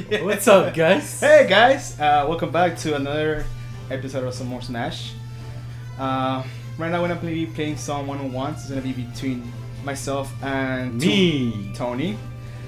What's up, guys? Hey guys, welcome back to another episode of Some More Smash. Right now we're gonna be playing some one-on-ones. It's gonna be between myself and me, Tony.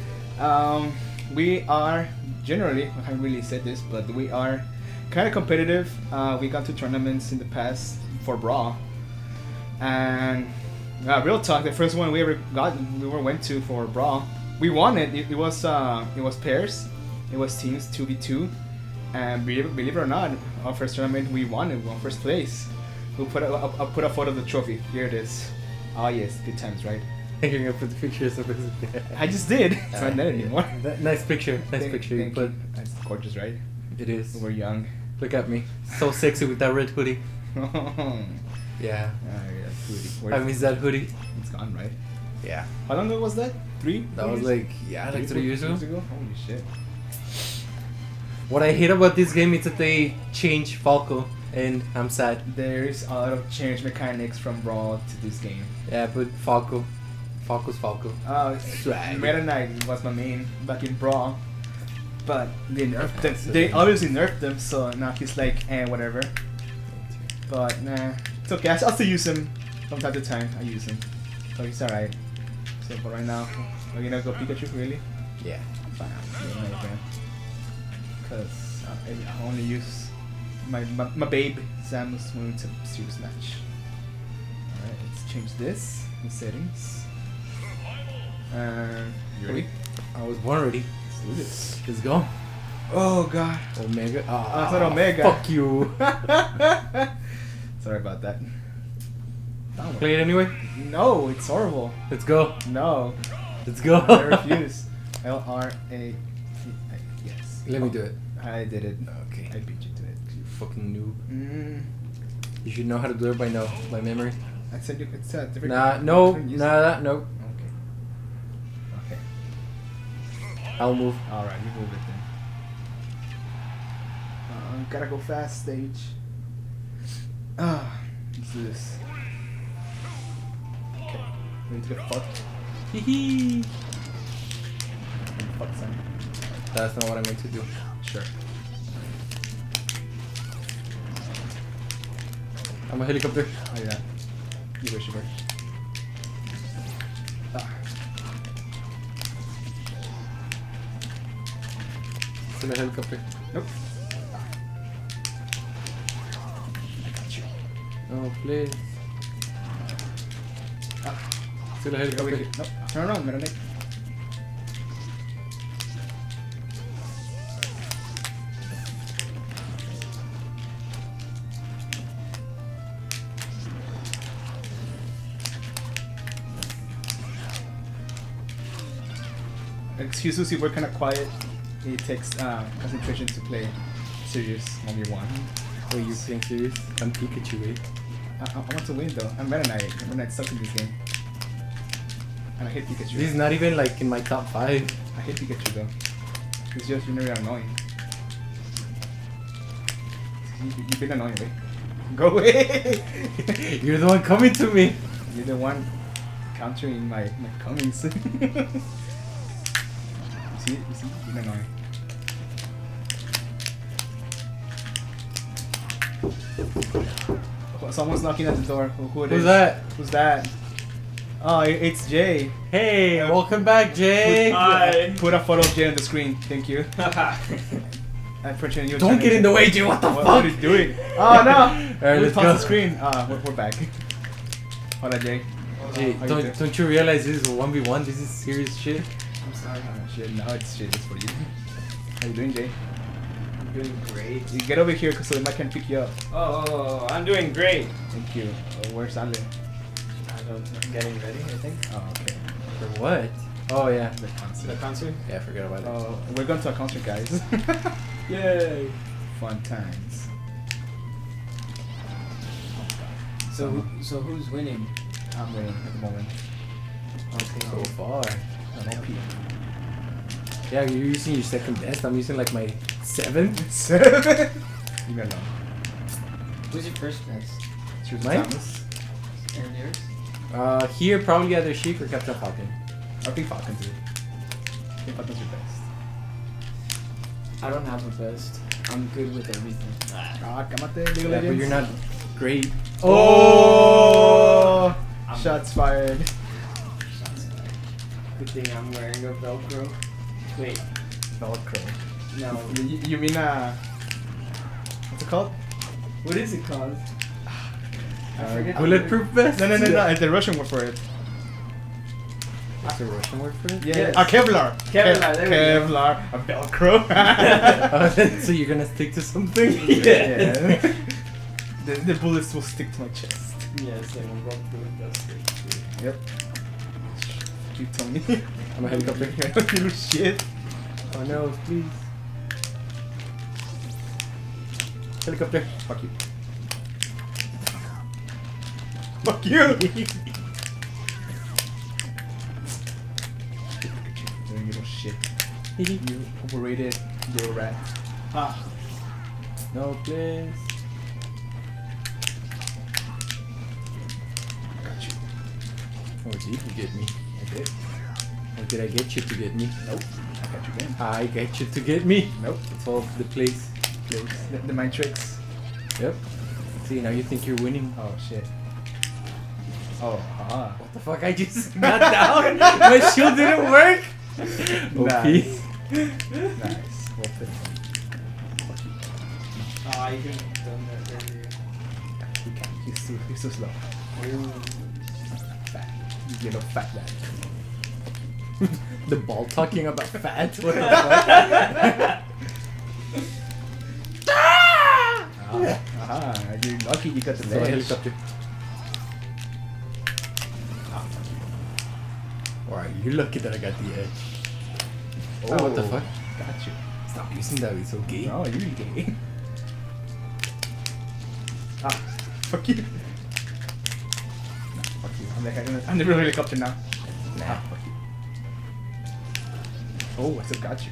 We are generally, I haven't really said this, but we are kind of competitive. We got to tournaments in the past for Brawl, and real talk, the first one we ever went to for Brawl, we won it. It was pairs, it was teams 2v2, and believe it or not, our first tournament we won it. We won first place. I'll put a photo of the trophy. Here it is. Oh yes, good times, right? You're gonna put the pictures of it. I just did. It's not there anymore. Nice picture. Nice picture. Thank you. That's gorgeous, right? It is. We're young. Look at me. So sexy with that red hoodie. Yeah. Hoodie. I miss that hoodie. It's gone, right? Yeah. How long ago was that? Three? That was like, yeah, like 3 years ago. Holy shit. What I hate about this game is that they change Falco, and I'm sad. There's a lot of change mechanics from Brawl to this game. Yeah, but Falco's Falco. Meta Knight was my main back in Brawl, but they nerfed them. They obviously nerfed them, so now he's like, whatever. But nah, it's okay. I still use him from time to time. I use him, so he's alright. So for right now, we're gonna go Pikachu, really? Yeah. Fine. Because I only use my babe Samus when it's a serious match. Alright, let's change this in settings. You ready? I was born ready. Let's do this. Let's go. Oh god. Omega. Oh, it's not Omega. Fuck you. Sorry about that. Play it anyway? No, it's horrible. Let's go. No. Let's go. I refuse. LRA. Yes. Let me do it. I did it. Okay. I beat you to it. You fucking noob. Mm. You should know how to do it by now, by memory. I said you could set different. No. Okay. Okay. I'll move. Alright, you move it then. Gotta go fast stage. Let's do this. Okay. We need to get fucked. Hehe. Fuck son. That's not what I meant to do. Sure. I'm a helicopter. Oh yeah. You wish you were. Still a helicopter. Nope. I got you. Oh, please. Still a helicopter. Nope. No, I'm gonna make. Excuse us if we're kind of quiet. It takes concentration to play serious 1v1. Wait, you playing serious? I'm Pikachu, eh? I want to win though. I'm Meta Knight. Meta Knight sucks in this game. And I hate Pikachu. This is not even like in my top 5. I hate Pikachu though. It's just really annoying. You've been annoying, right? Go away! You're the one coming to me! You're the one countering my comings. You see? You're annoying. Oh, someone's knocking at the door. Who it is? Who's that? Who's that? Oh, it's Jay. Hey, welcome back, Jay! Hi! Put a photo of Jay on the screen. Thank you. I'm pretending you're Don't get in the way, Jay! What the What fuck? are you doing? Oh no! Alright, let's Pause go. the screen. We're back. Hold on, Jay. Jay, How you doing? don't you realize this is a 1v1? This is serious shit. I'm sorry. Oh shit, now it's shit. It's for you. How you doing, Jay? I'm doing great. You get over here so the mic can pick you up. Oh, I'm doing great. Thank you. Where's Ale? I'm getting ready, I think. Oh, okay. For what? Oh, yeah. The concert. The concert? Yeah, I forgot about that. Oh, we're going to a concert, guys. Yay! Fun times. So who's winning? I'm winning at the moment. Okay. So far. I'm OP. Yeah, you're using your second best. I'm using like my 7th. 7? Leave me alone. Who's your first best? Choose Mine? Thomas. And yours? Here, probably either Sheik or Captain Falcon. I think Falcon too. I think Falcon's your best. I don't have a best. I'm good with everything. Ah, cámate, League of Yeah, but Legends. you're not great. Oh! I'm- Shots fired. Good thing I'm wearing a Velcro. Wait, Velcro. no. You mean what's it called? What is it called? I forget. Bulletproof vest? No. It's the Russian word for it. What's the Russian word for it? Yeah. Yes. Kevlar. Kevlar, there we go. Kevlar. A Velcro. So you're gonna stick to something? Yeah. the bullets will stick to my chest. Yes, I will run through it. That's great. Yep. Keep telling me. I'm a helicopter. You little shit. Oh no, please. Helicopter. Fuck you. Fuck you! You little shit. You overrated little rat. Ah, No, please. I got you. Oh, did you get me? I did. Or did I get you to get me? Nope. I got you again. I get you to get me. Nope. It's all the place. The mind tricks. Yep. See, now you think you're winning. Oh shit. Oh, haha. What the fuck? I just got down. My shield didn't work. Nice. Nice. Well played. Fuck you. oh, I could have done that earlier. He can't. He's too slow. Fat. You little fat rat. The ball talking about fat. What the fuck? Aha. You're lucky you got the So ledge. helicopter. Or are you lucky that I got the edge? Oh, what the fuck? Got you. Stop using that. It's okay. No, you're gay. Ah, fuck you. No, fuck you. I'm the real helicopter now. Nah. Ah, fuck you. Oh, I still got you.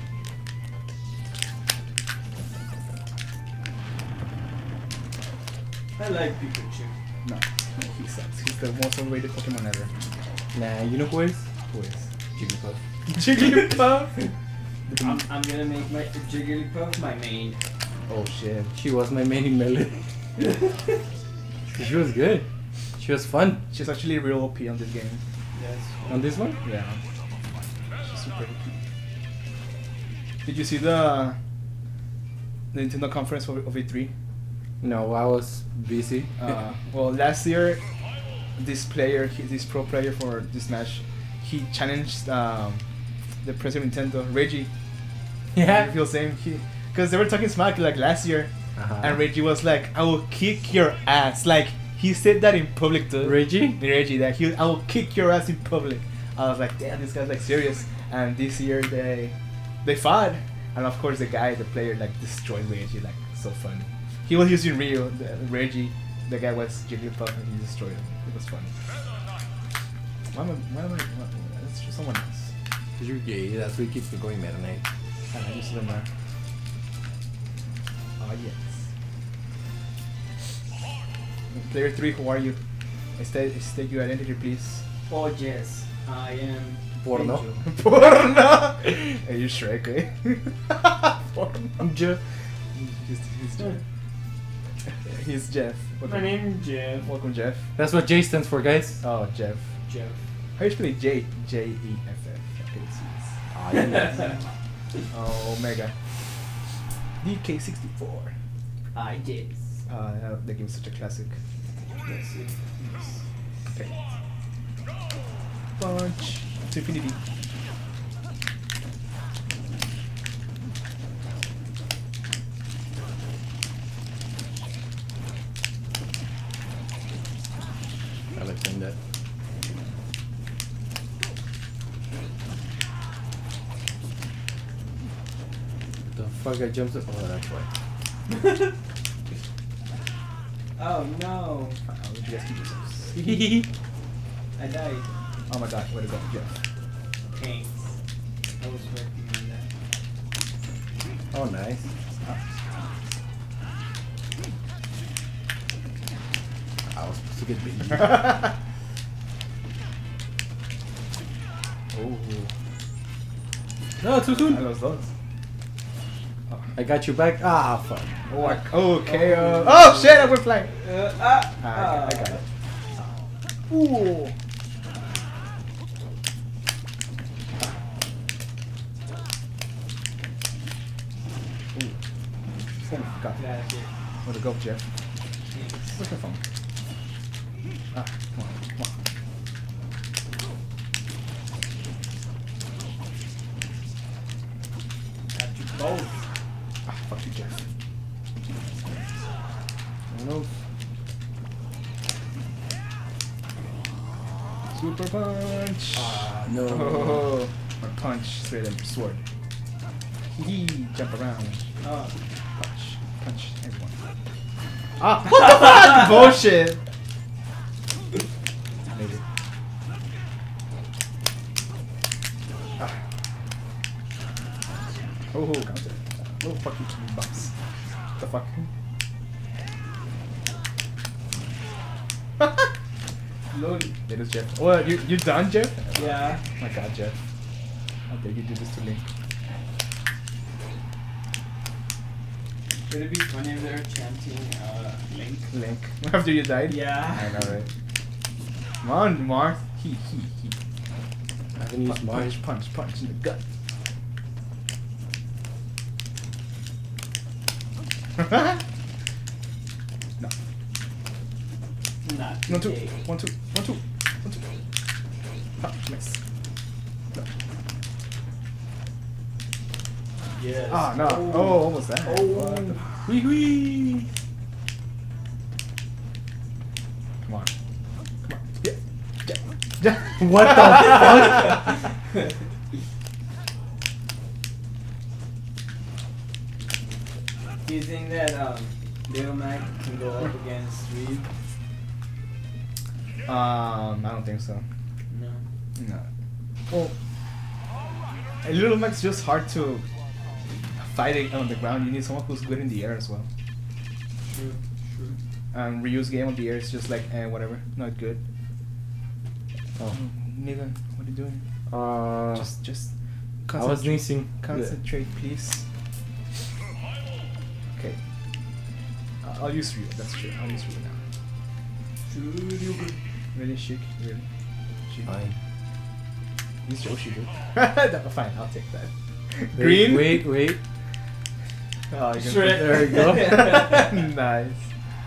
I like Pikachu. No, he sucks. He's the most overrated Pokemon ever. Nah, you know who is? Who is? Jigglypuff. Jigglypuff! I'm gonna make my Jigglypuff my main. Oh shit. She was my main in Melee. She was good. She was fun. She's actually real OP on this game. Yes. On this one? Yeah. She's super OP. Did you see the Nintendo conference of E3? No, I was busy. Well, last year, this pro player for this match, he challenged the president of Nintendo, Reggie. Yeah. You feel same? Because they were talking smack like last year, and Reggie was like, "I will kick your ass." Like he said that in public too. Reggie? Reggie, that I will kick your ass in public. I was like, damn, this guy's like serious. And this year they fought, and of course the player like destroyed Reggie, like so funny. He was using Ryu, Reggie. The guy was Jigglypuff, and he destroyed him. It was funny. Why am I? That's just someone else. Because you're gay. That's why he keeps me going Meta Knight. And I just don't know. Oh yes. Player 3, who are you? State your identity, please. Oh yes, I am. Porno. Angel. Porno! Are you Shrek, eh? Porno. Jeff. He's Jeff. He's Jeff. My name is Jeff. Welcome, Jeff. That's what J stands for, guys. Oh, Jeff. Jeff. How you spell it? J-E-F-F. Okay, let's see this. Ah, yeah. Oh, Omega. DK64. I did. The game is such a classic. Let's see. Okay. Punch. To infinity. I like saying that. The fuck I jumped up? Oh, that's why. Oh no! I'll let you guys keep yourselves. I died. Oh my god, way to go, Jeff. Thanks. I was working on that. Oh, nice. I was supposed to get beat. Oh. No, too soon. I lost those. Oh. I got you back. Ah, fuck. Okay. Oh shit! I went flying. I got it. Ooh. Oh god. Where'd it go, Jeff? Where's my phone? Ah, come on, come on. Got you both. Ah, fuck you, Jeff. No. Super punch! Ah, no. Oh, or punch straight up sword. Hee, jump around. Oh. Punch everyone. Ah, what the fuck? Bullshit! Maybe. Ah. Oh, counter. Oh, fuck you, box. What the fuck? Lol. It is Jeff. Oh, you done, Jeff? Yeah. Oh my god, Jeff. How dare you do this to Link? Would it be funny if they were chanting Link? Link. After you died? Yeah. I know, right? Come on, Marth. He. I haven't used mine. Punch in the gut. No. Not One, two. today. One, two. Ah, nice. No. Yes. Ah, no. Oh, almost there. Oh. What the- Wee. Come on. Yeah. What the fuck? Do you think that Lil Mac can go up against Reed? I don't think so. No. No. Well, a Little Mac's just hard to fight on the ground. You need someone who's good in the air as well. True. And Ryu's game on the air is just like, whatever, not good. Oh. Nigga, what are you doing? Just I was sneezing. concentrate, please. Okay. I'll use Ryu. That's true. I'll use Ryu now. Really, Sheik? Really? Sheik? Fine. Use Yoshi, dude. Fine, I'll take that. Green? Wait. Oh, you can Shrek. There we go. Nice.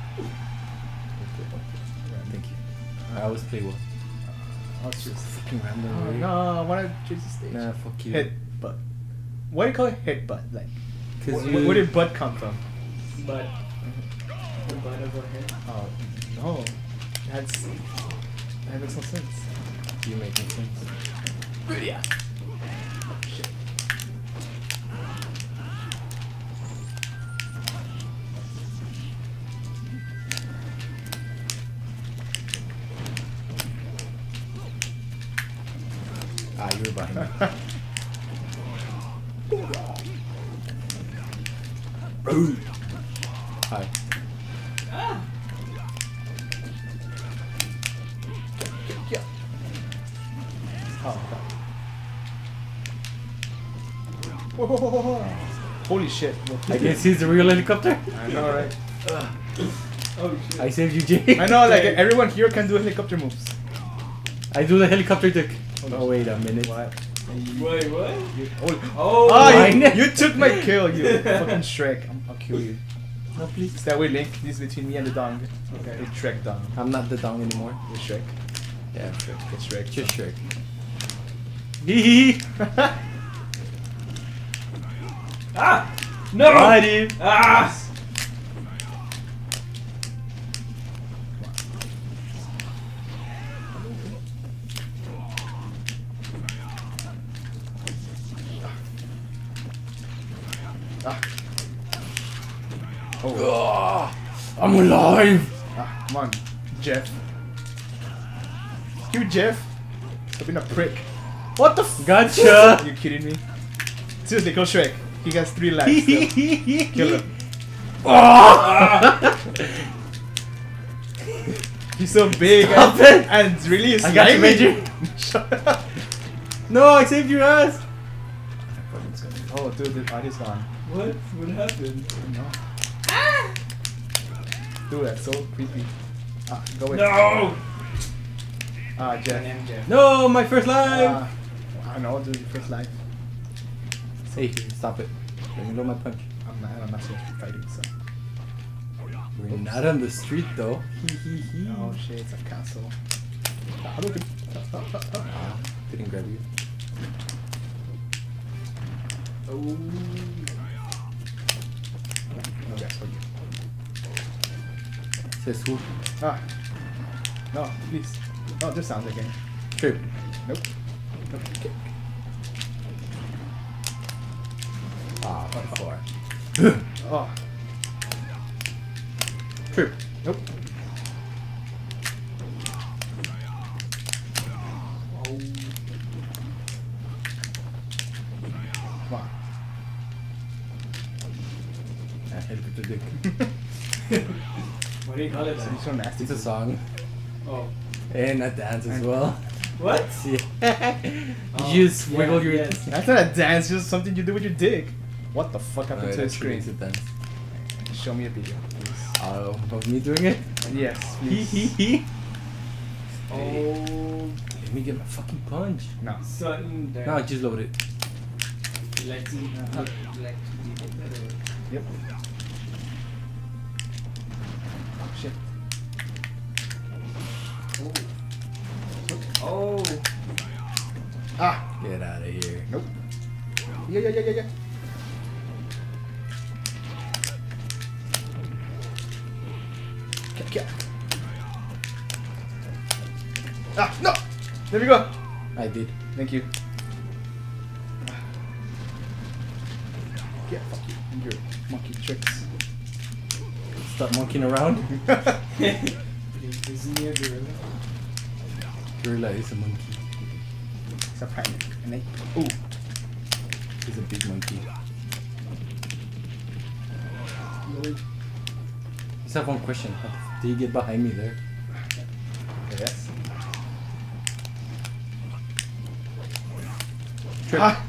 Thank you. I always play well. I'll choose. Fucking random. Oh, way. no, I want to choose the stage. Nah, fuck you. Headbutt. Why do you call it headbutt? Like, Cause where did butt come from? But the butt of her head. Oh, no. That makes no sense. you making sense. Yeah. Shit. Ah, you were behind me. Hi. Yeah. Oh, God. Whoa. Holy shit. I guess he's the real helicopter. I know, right? Oh shit. I saved you, Jay. I know, like, everyone here can do helicopter moves. I do the helicopter trick. Hold on. Oh, wait a minute. What? Wait, what? Oh, mine. you took my kill, you fucking Shrek. I'll kill you. No, please. That way, Link. This is between me and the dong. Okay. The Shrek dong. I'm not the dong anymore. The Shrek. Yeah, Shrek. It's Shrek. just Shrek. Hee Ah! No! Buddy. Ah! Oh. I'm alive. Ah, come on, Jeff. You, Jeff. Stop being a prick. What the f? Gotcha. Are you kidding me? Seriously, kill Shrek. He has 3 lives. Still. Kill him. He's so big Stop it. and it's really I got you, slimy. Major. Shut up. No, I saved your ass. Oh, dude, the audio's gone. What? What happened? No. Dude, that's so creepy. Go away. No! Jeff. Jeff. No, my first life! I know, dude, your first life. Hey, stop it. Let me know my punch. I'm not supposed to be fighting, so. We're not on the street though. Oh shit, it's a castle. Didn't grab you. Oh. Okay, so Says who? no, please. Oh, this sounds again. Trip. Nope. Nope. Okay. What for? Oh. Trip. Nope. Oh. Come on. I hit with the dick. What do you call it? You're so nasty. It's a song. Oh. And a dance as well. What? Yeah. You just wiggle your... Yes. That's not a dance, just something you do with your dick. What the fuck happened to the screen? It's a dance. Show me a video, please. Of me doing it? Yes, Hee please. hee hee. Oh. Let me get my fucking punch. No. Something there. No, just load it. You like to do that or? Yep. Oh shit. Oh. Get out of here. Nope. Yeah. No! There we go. I did. Thank you. Yeah, fuck you. And your monkey tricks. Stop monkeying around. Isn't he a gorilla? Gorilla is a monkey. It's a primate. An ape. Ooh. He's a big monkey. Just have one question. How the f- do you get behind me there? Yes. Trip. Yeah.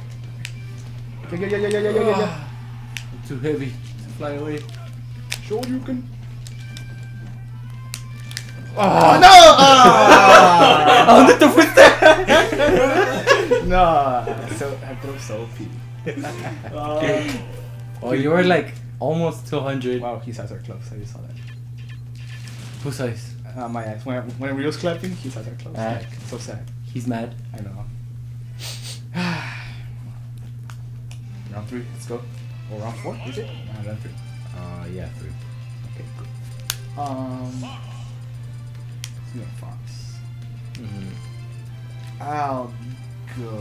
I'm too heavy to fly away. Sure you can. Oh no! Oh, the footstep! No, so I throw so OP. Oh, you were like almost 200. Wow, his eyes are closed. I just saw that. Whose eyes? My eyes. When Rio's clapping, his eyes are closed. Like, so sad. He's mad. I know. Round 3, let's go. Or round 4, is it? Round 3. Yeah, 3. Okay, good. Steven Fox. I'll go.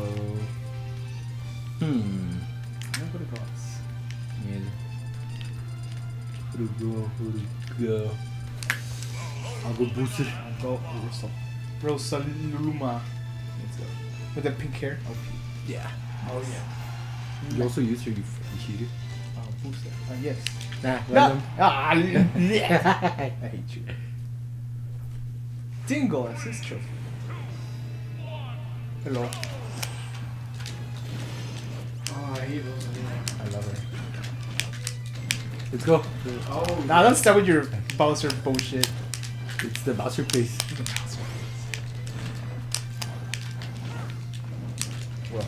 I'm gonna go. Yeah. Who to go? I'll go Booster. I'll go Rosaluma. Let's go. With the pink hair. Oh, Yeah. Oh yeah. You also use her, you fucking cheater. Booster. Yes. Nah, No. random. I hate you. Dingle assist trophy. Hello. Oh, I hate Rosalina. I love her. Let's go. Oh. Nah, don't start with your Bowser bullshit. It's the Bowser place. Well.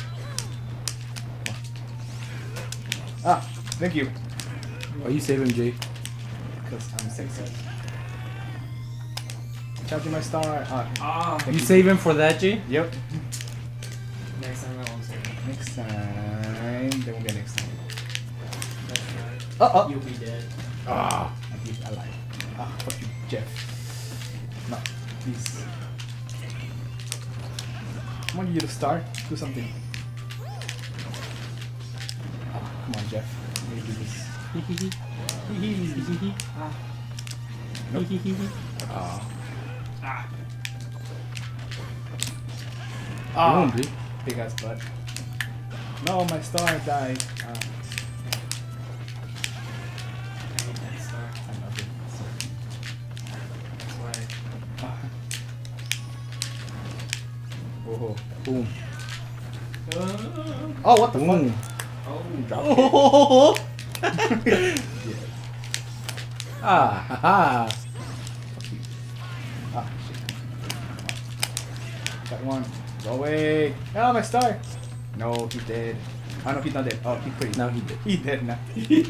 Thank you. Oh, you save him, Jay. Because I'm sexy. Charging my star. You save him for that, Jay? Yep. Next time I won't say that. Next time. There won't be a next time. That's right. Uh-oh. You'll be dead. I'll be alive. Fuck you, Jeff. No, please. Come on, you to start. Do something. Come on, Jeff. Let me do this. Nope. You won't be. Big ass butt. No, my star died. I hate that star. I love it. That's why. Whoa. Boom. Oh, what the Boom. fuck? Oh. Drop Oh! kick. Ah, haha. Fuck you. Ah, shit. Got one. Go away. Oh, my star. No, he's dead. Oh, no, he's not dead. Oh, he's pretty. Now he did. He's dead now. He did.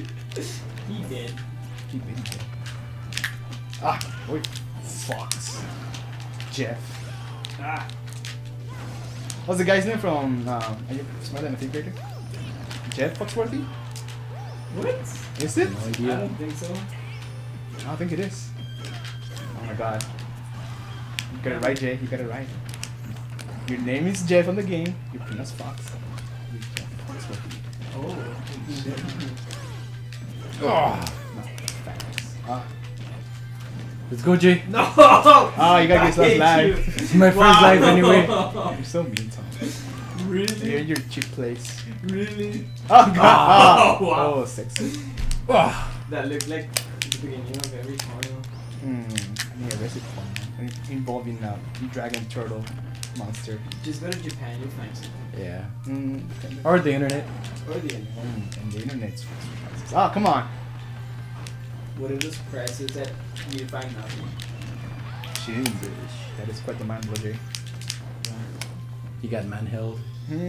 He's dead. Ah, wait. Fox. Jeff. Ah. What's the guy's name from, are you smarter than a fifth grader? Jeff Foxworthy? What? Is it? No I idea. don't think so. I don't think it is. Oh my god. You got it right, Jay. You got it right. Your name is Jeff on the game. You're pronounced Fox. You're Jeff Foxworthy. Oh. Shit. Oh. No, facts. Ah. Let's go, Jay. No! Oh, you gotta get I hate live. you. It's my first live anyway. You're so mean, Tom. You're Really? in your cheap place. Really? Oh god! Oh, wow. Oh, sexy. Oh. That looked like the beginning of every porno. I need a recipe involving dragon turtle monster. Just go to Japan, you'll find something. Yeah. Or the internet. Or the internet. And the internet's oh, come on! What are the surprises that you find nothing? Jesus, that is quite the mind blow, Jay. He got man held.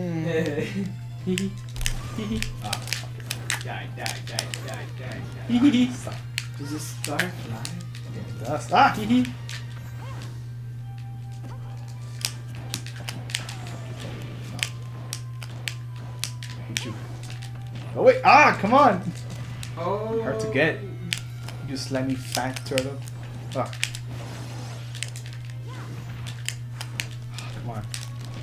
Ah, fuck it. Die. Stop. Does this star fly? Okay, dust. Ah! I hate you. Oh wait! Ah! Come on! Oh. Hard to get. You slimy fat turtle. Ah. Come on.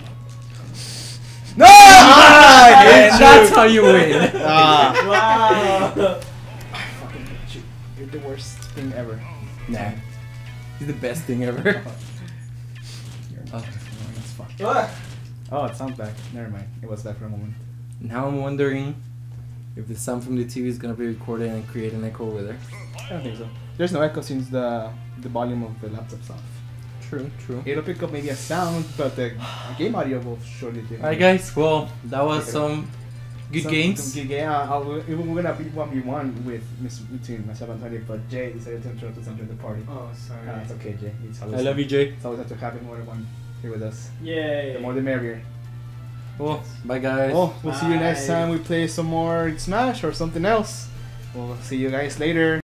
No! Ah, I hate That's you. how you win. Ah. Wow. I fucking hate you. You're the worst thing ever. Nah. He's the best thing ever. You're Oh. annoying as fuck. Ah. Oh, it sounds back. Never mind. It was back for a moment. Now I'm wondering if the sound from the TV is gonna be recorded and create an echo over there. I don't think so. There's no echo since the volume of the laptop's off. True, true. It'll pick up maybe a sound, but the game audio will surely do. Alright guys, well, that was some good games. Some good game. We're gonna be 1v1 between myself and Tony, but Jay decided to interrupt us and join the party. Oh, sorry. It's okay, Jay. It's I always, love you, Jay. It's always have to happen more than one here with us. Yay. The more the merrier. Well, bye guys. Oh, we'll see you next Bye. time we play some more Smash or something else. We'll see you guys later.